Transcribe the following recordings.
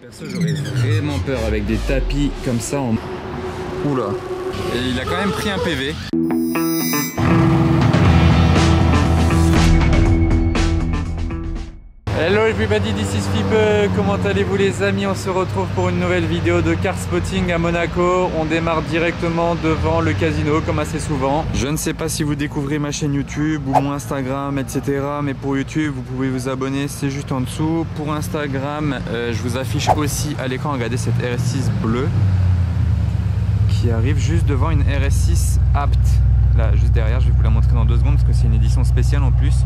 Perso, j'aurais vraiment peur avec des tapis comme ça en... Oula. Et il a quand même pris un PV. Hello everybody, this is Fipe. Comment allez-vous les amis? On se retrouve pour une nouvelle vidéo de car spotting à Monaco. On démarre directement devant le casino comme assez souvent. Je ne sais pas si vous découvrez ma chaîne YouTube ou mon Instagram etc. Mais pour YouTube vous pouvez vous abonner, c'est juste en dessous. Pour Instagram je vous affiche aussi à l'écran, regardez cette RS6 bleue qui arrive juste devant une RS6 Apt. Là juste derrière, je vais vous la montrer dans 2 secondes parce que c'est une édition spéciale en plus.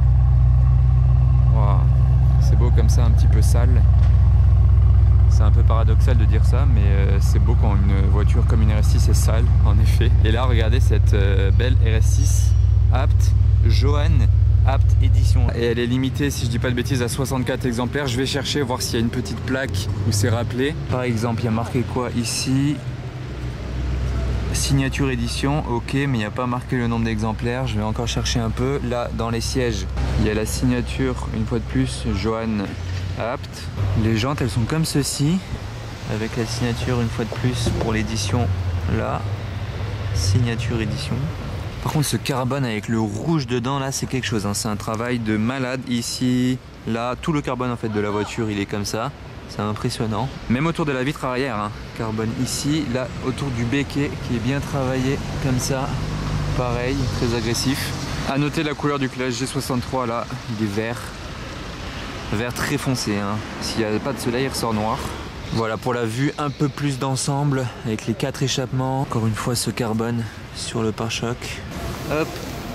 Wow. C'est beau comme ça, un petit peu sale. C'est un peu paradoxal de dire ça, mais c'est beau quand une voiture comme une RS6 est sale, en effet. Et là, regardez cette belle RS6 Apt, Johan Apt édition. Et elle est limitée, si je dis pas de bêtises, à 64 exemplaires. Je vais chercher, voir s'il y a une petite plaque où c'est rappelé. Par exemple, il y a marqué quoi ici? Signature édition, ok, mais il n'y a pas marqué le nombre d'exemplaires. Je vais encore chercher un peu. Là, dans les sièges, il y a la signature, une fois de plus, Johan Apt. Les jantes, elles sont comme ceci, avec la signature, une fois de plus, pour l'édition, là. Signature édition. Par contre, ce carbone avec le rouge dedans, là, c'est quelque chose, hein. C'est un travail de malade. Ici, là, tout le carbone, en fait, de la voiture, il est comme ça. C'est impressionnant. Même autour de la vitre arrière, hein. Carbone ici, là autour du béquet qui est bien travaillé comme ça. Pareil, très agressif. À noter la couleur du Classe G63 là, il est vert. Vert très foncé, hein. S'il n'y a pas de soleil, il ressort noir. Voilà pour la vue un peu plus d'ensemble avec les 4 échappements. Encore une fois ce carbone sur le pare-choc. Hop.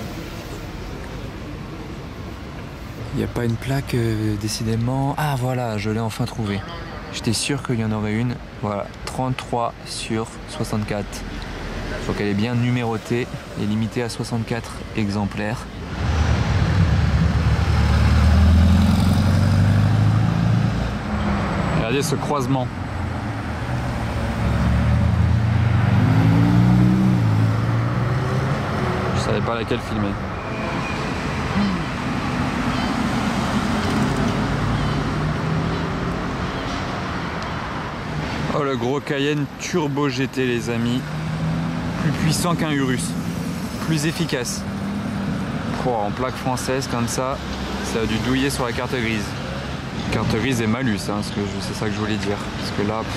Il n'y a pas une plaque décidément. Ah voilà, je l'ai enfin trouvé. J'étais sûr qu'il y en aurait une. Voilà, 33 sur 64. Donc elle est bien numérotée et limitée à 64 exemplaires. Regardez ce croisement. Je savais pas laquelle filmer. Oh le gros Cayenne Turbo GT les amis, plus puissant qu'un Urus, plus efficace. Oh, en plaque française comme ça, ça a dû douiller sur la carte grise. Carte grise et malus, hein, c'est ça que je voulais dire. Parce que là,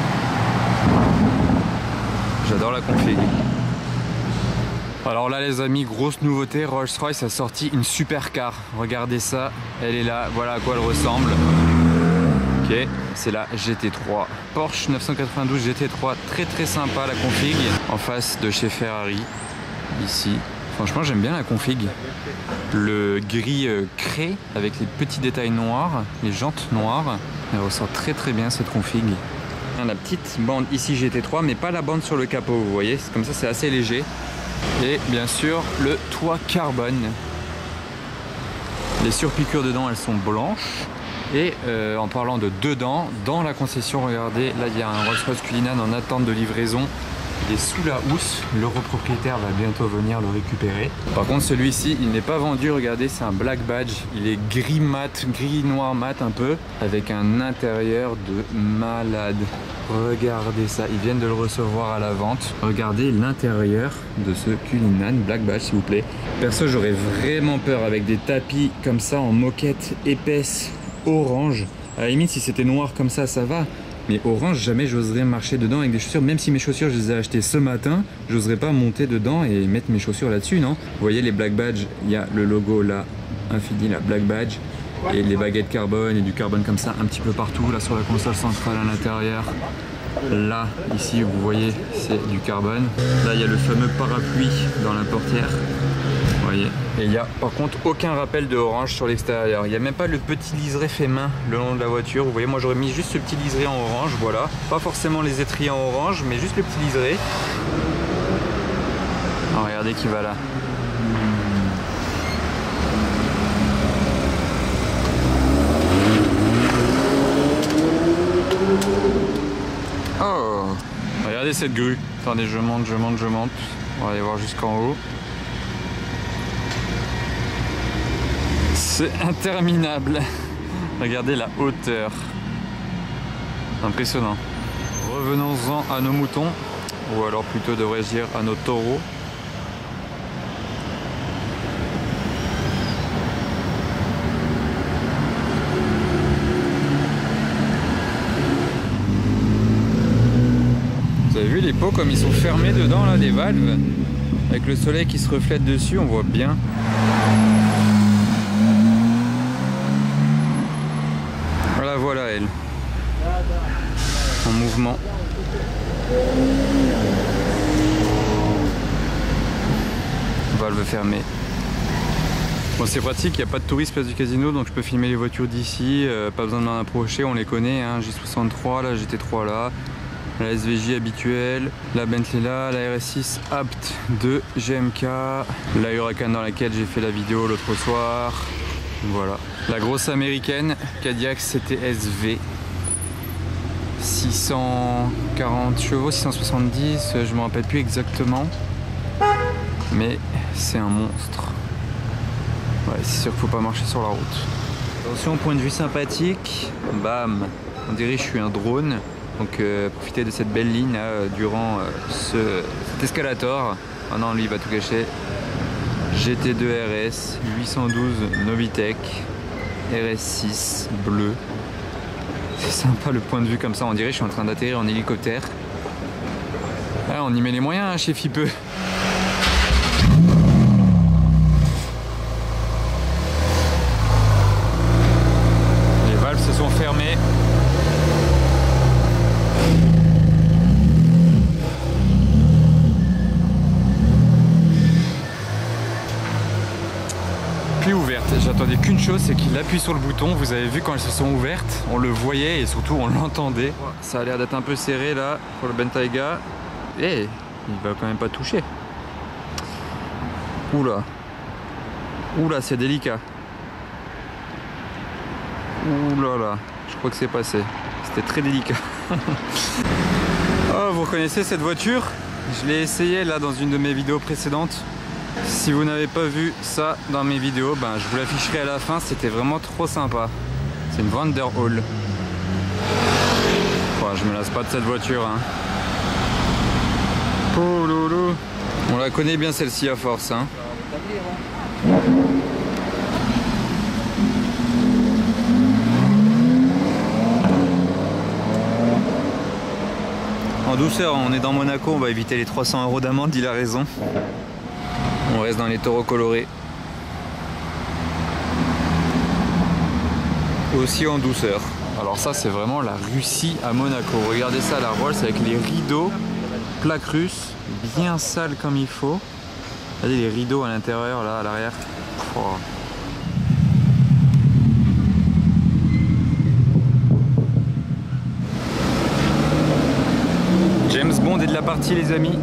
j'adore la config. Alors là les amis, grosse nouveauté, Rolls-Royce a sorti une supercar. Regardez ça, elle est là, voilà à quoi elle ressemble. Ok, c'est la GT3. Porsche 992 GT3, très sympa la config. En face de chez Ferrari, ici. Franchement j'aime bien la config. Le gris craie avec les petits détails noirs, les jantes noires. Elle ressort très bien cette config. La petite bande ici GT3, mais pas la bande sur le capot, vous voyez. Comme ça c'est assez léger. Et bien sûr le toit carbone. Les surpiqûres dedans elles sont blanches. Et en parlant de dedans, dans la concession, regardez, là il y a un Rolls-Royce Cullinan en attente de livraison. Il est sous la housse, le propriétaire va bientôt venir le récupérer. Par contre celui-ci, il n'est pas vendu, regardez, c'est un black badge. Il est gris mat, gris noir mat un peu, avec un intérieur de malade. Regardez ça, ils viennent de le recevoir à la vente. Regardez l'intérieur de ce Cullinan black badge s'il vous plaît. Perso, j'aurais vraiment peur avec des tapis comme ça en moquette épaisse. Orange, à la limite si c'était noir comme ça va, mais orange jamais j'oserais marcher dedans avec des chaussures, même si mes chaussures je les ai achetées ce matin, j'oserais pas monter dedans et mettre mes chaussures là-dessus, non? Vous voyez les black badges, il y a le logo là, infini là, black badge, et les baguettes carbone et du carbone comme ça un petit peu partout, là sur la console centrale à l'intérieur. Là, ici, vous voyez, c'est du carbone. Là, il y a le fameux parapluie dans la portière. Vous voyez. Et il n'y a par contre aucun rappel de orange sur l'extérieur. Il n'y a même pas le petit liseré fait main le long de la voiture. Vous voyez, moi j'aurais mis juste ce petit liseré en orange, voilà. Pas forcément les étriers en orange, mais juste le petit liseré. Oh, regardez qui va là. Oh, regardez cette grue. Attendez, je monte. On va aller voir jusqu'en haut. C'est interminable. Regardez la hauteur. Impressionnant. Revenons-en à nos moutons, ou alors plutôt devrais-je dire à nos taureaux. Vous avez vu les pots comme ils sont fermés dedans là, les valves? Avec le soleil qui se reflète dessus, on voit bien. Voilà elle. En mouvement. Valve fermée. Bon, c'est pratique, il n'y a pas de touristes place du casino, donc je peux filmer les voitures d'ici. Pas besoin de m'en approcher, on les connaît. Hein. J63 là, GT3 là. La SVJ habituelle, la Bentley là, la RS6 Apt de GMK, la Huracan dans laquelle j'ai fait la vidéo l'autre soir. Voilà. La grosse américaine, Cadillac CTS-V. 640 chevaux, 670, je ne me rappelle plus exactement. Mais c'est un monstre. Ouais, c'est sûr qu'il ne faut pas marcher sur la route. Attention, point de vue sympathique. Bam! On dirait que je suis un drone. Donc profitez de cette belle ligne là, durant cet escalator. Ah non, lui il va tout cacher. GT2 RS, 812 Novitec, RS6 bleu. C'est sympa le point de vue comme ça, on dirait que je suis en train d'atterrir en hélicoptère. Ah, on y met les moyens hein, chez Fipeux. Les valves se sont fermées. Ouverte. J'attendais qu'une chose, c'est qu'il appuie sur le bouton. Vous avez vu quand elles se sont ouvertes, on le voyait et surtout on l'entendait. Ça a l'air d'être un peu serré là pour le Bentayga. Et il va quand même pas toucher. Oula. Oula, c'est délicat. Oula là, je crois que c'est passé. C'était très délicat. Oh, vous reconnaissez cette voiture? Je l'ai essayé là dans une de mes vidéos précédentes. Si vous n'avez pas vu ça dans mes vidéos, ben, je vous l'afficherai à la fin, c'était vraiment trop sympa. C'est une Vanderhall. Oh, je me lasse pas de cette voiture. Hein. Oh loulou. On la connaît bien celle-ci à force. Hein. En douceur, on est dans Monaco, on va éviter les 300 € d'amende, il a raison. On reste dans les taureaux colorés. Aussi en douceur. Alors ça c'est vraiment la Russie à Monaco. Regardez ça, la Rolls avec les rideaux, plaques russes, bien sales comme il faut. Regardez les rideaux à l'intérieur là, à l'arrière. Oh. James Bond est de la partie les amis.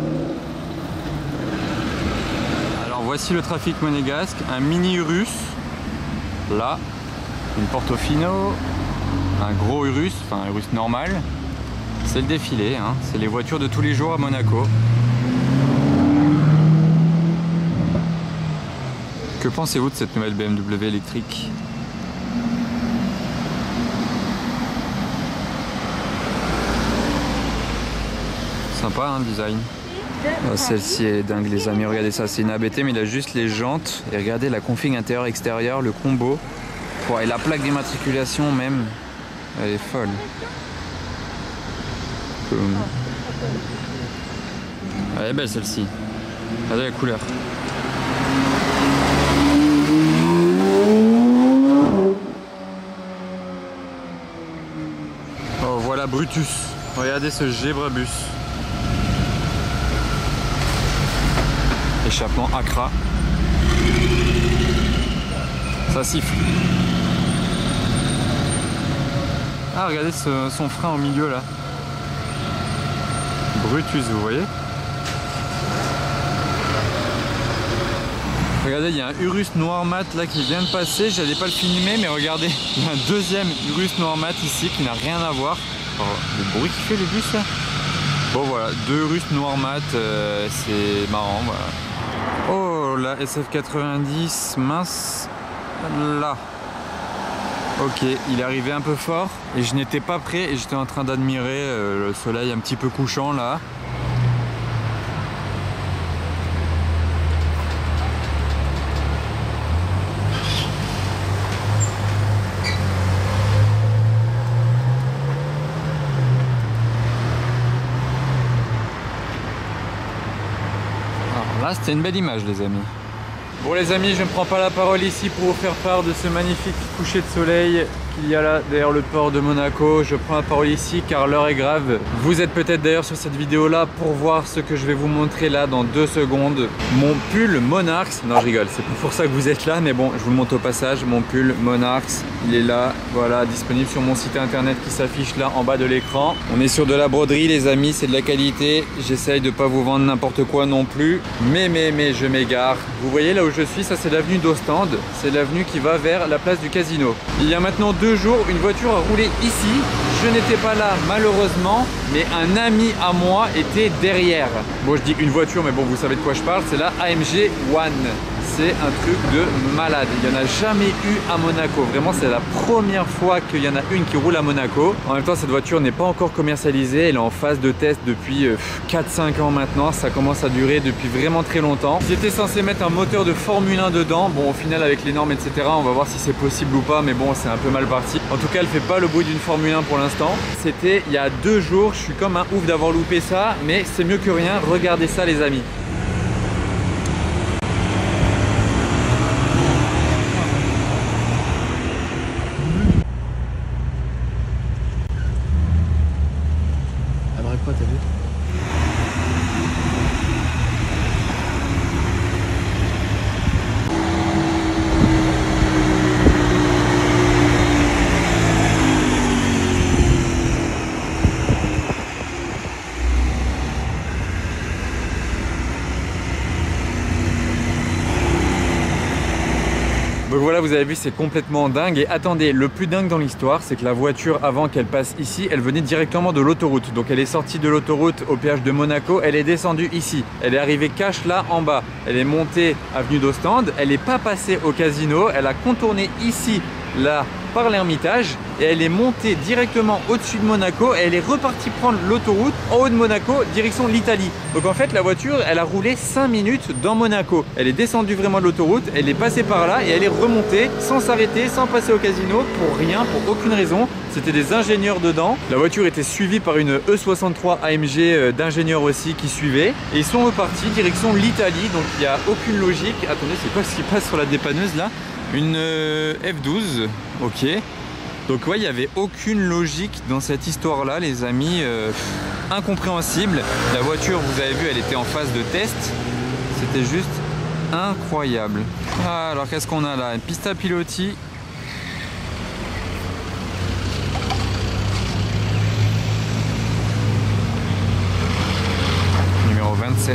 Voici le trafic monégasque, un mini Urus, là, une Portofino, un gros Urus, enfin un Urus normal, c'est le défilé, hein. C'est les voitures de tous les jours à Monaco. Que pensez-vous de cette nouvelle BMW électrique? Sympa hein, le design. Oh, celle-ci est dingue les amis, regardez ça, c'est une ABT mais il a juste les jantes et regardez la config intérieur-extérieur, le combo. Oh, et la plaque d'immatriculation même, elle est folle. Elle est belle celle-ci, regardez la couleur. Oh voilà Brutus, regardez ce Gebrabus. Échappement Accra. Ça siffle. Ah regardez son frein au milieu là. Brutus vous voyez. Regardez il y a un Urus noir mat là qui vient de passer. J'allais pas le filmer mais regardez. Il y a un deuxième Urus noir mat ici qui n'a rien à voir. Oh, le bruit qu'il fait le bus là. Bon voilà, deux Urus noir mat, c'est marrant voilà. Oh la SF90 mince là. Ok, il est arrivé un peu fort et je n'étais pas prêt et j'étais en train d'admirer le soleil un petit peu couchant là. Alors là, c'était une belle image les amis. Bon les amis, je ne prends pas la parole ici pour vous faire part de ce magnifique coucher de soleil qu'il y a là derrière le port de Monaco. Je prends la parole ici car l'heure est grave. Vous êtes peut-être d'ailleurs sur cette vidéo là pour voir ce que je vais vous montrer là dans 2 secondes. Mon pull Monarchs, non je rigole, c'est pas pour ça que vous êtes là, mais bon je vous le montre au passage. Mon pull Monarchs, il est là, voilà, disponible sur mon site internet qui s'affiche là en bas de l'écran. On est sur de la broderie les amis, c'est de la qualité. J'essaye de pas vous vendre n'importe quoi non plus, mais je m'égare. Vous voyez là où je suis, ça c'est l'avenue d'Ostende, c'est l'avenue qui va vers la place du Casino. Il y a maintenant 2 jours, une voiture a roulé ici. Je n'étais pas là malheureusement, mais un ami à moi était derrière. Bon, je dis une voiture, mais bon, vous savez de quoi je parle, c'est la AMG One. C'est un truc de malade. Il n'y en a jamais eu à Monaco. Vraiment, c'est la première fois qu'il y en a une qui roule à Monaco. En même temps, cette voiture n'est pas encore commercialisée. Elle est en phase de test depuis 4-5 ans maintenant. Ça commence à durer depuis vraiment très longtemps. Ils étaient censés mettre un moteur de Formule 1 dedans. Bon, au final, avec les normes, etc., on va voir si c'est possible ou pas. Mais bon, c'est un peu mal parti. En tout cas, elle fait pas le bruit d'une Formule 1 pour l'instant. C'était il y a 2 jours. Je suis comme un ouf d'avoir loupé ça. Mais c'est mieux que rien. Regardez ça, les amis. Quoi, t'as vu? Donc voilà, vous avez vu, c'est complètement dingue. Et attendez, le plus dingue dans l'histoire, c'est que la voiture, avant qu'elle passe ici, elle venait directement de l'autoroute. Donc elle est sortie de l'autoroute au péage de Monaco, elle est descendue ici. Elle est arrivée cash là en bas. Elle est montée avenue d'Ostende, elle n'est pas passée au Casino, elle a contourné ici, là, par l'Ermitage, et elle est montée directement au-dessus de Monaco et elle est repartie prendre l'autoroute en haut de Monaco, direction l'Italie. Donc en fait, la voiture, elle a roulé 5 minutes dans Monaco. Elle est descendue vraiment de l'autoroute, elle est passée par là et elle est remontée sans s'arrêter, sans passer au Casino, pour rien, pour aucune raison. C'était des ingénieurs dedans. La voiture était suivie par une E63 AMG d'ingénieurs aussi qui suivaient. Et ils sont repartis direction l'Italie, donc il n'y a aucune logique. Attendez, c'est quoi ce qui passe sur la dépanneuse là? Une F12, ok. Donc ouais, il n'y avait aucune logique dans cette histoire-là, les amis. Incompréhensible. La voiture, vous avez vu, elle était en phase de test. C'était juste incroyable. Ah, alors qu'est-ce qu'on a là? Une pista piloti. Numéro 27.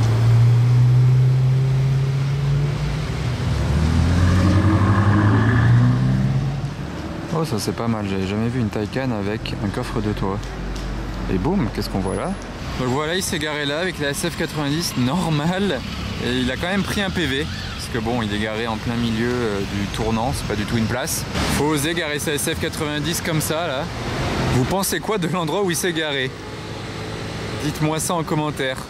Oh, ça c'est pas mal, j'avais jamais vu une Taycan avec un coffre de toit. Et boum, qu'est-ce qu'on voit là? Donc voilà, il s'est garé là avec la SF90 normale. Et il a quand même pris un PV. Parce que bon, il est garé en plein milieu du tournant, c'est pas du tout une place. Faut oser garer sa SF90 comme ça là. Vous pensez quoi de l'endroit où il s'est garé? Dites-moi ça en commentaire.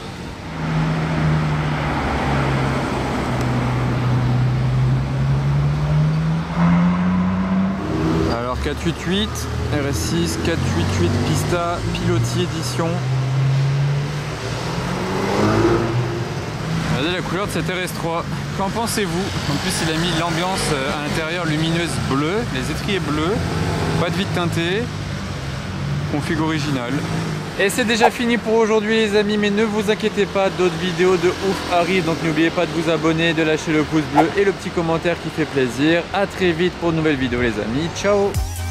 Alors 488, RS6, 488 Pista, Piloti édition. Regardez la couleur de cette RS3. Qu'en pensez-vous? En plus il a mis l'ambiance à l'intérieur lumineuse bleue, les étriers bleus, pas de vitre teintée, config original. Et c'est déjà fini pour aujourd'hui les amis, mais ne vous inquiétez pas, d'autres vidéos de ouf arrivent, donc n'oubliez pas de vous abonner, de lâcher le pouce bleu et le petit commentaire qui fait plaisir. A très vite pour de nouvelles vidéos les amis, ciao.